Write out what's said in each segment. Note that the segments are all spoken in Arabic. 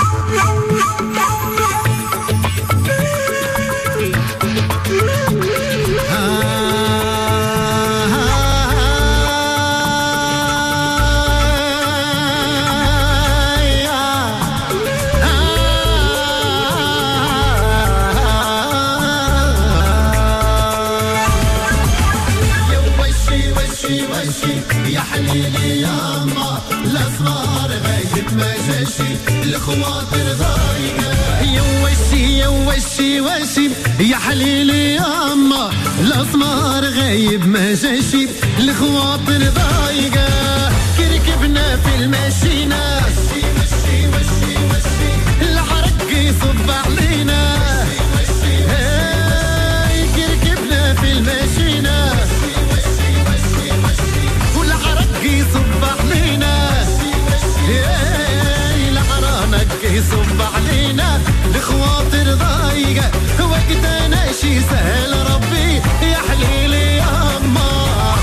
يا حليلي ياما الاسمار غايب ما جاشي الخواطر ضايقه يا وشي يا وشي وشي يا حليلي ياما الاسمار غايب ما جاشي الخواطر ضايقه كركبنا في الماشينه وشي وشي وشي وشي العرق يصب علينا كركبنا في الماشينه يصب علينا العرانك يصب علينا الخواطر ضايقة وقتنا شي سهل ربي يا حليلي يا أما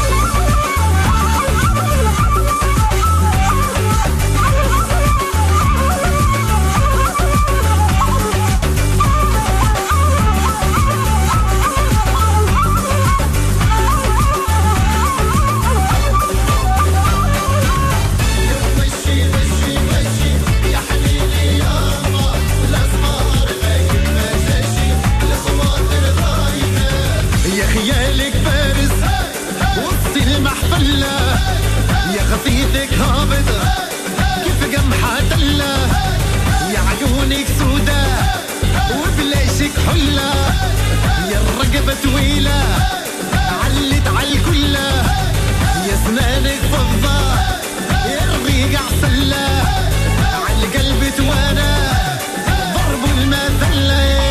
يا خطيتك هابط كيف قمحة دلة يا عيونك سودة وبلاشك حلة يا الرقبة طويلة علت عالكلة يا سنانك فضة يا الريق عسلة عالقلب توانا ضرب المثلة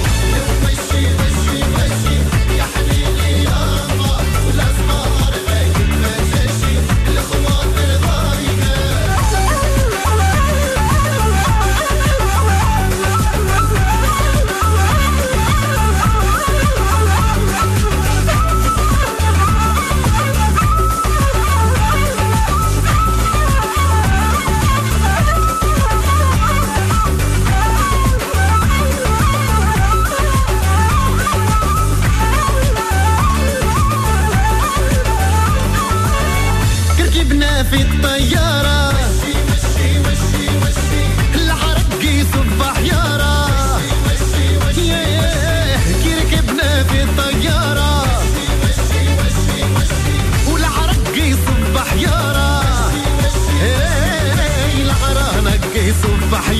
في الطيارة العرق يصب حيارة كي ركبنا في الطيارة والعرق يصب حيارة العرانك يصب حيارة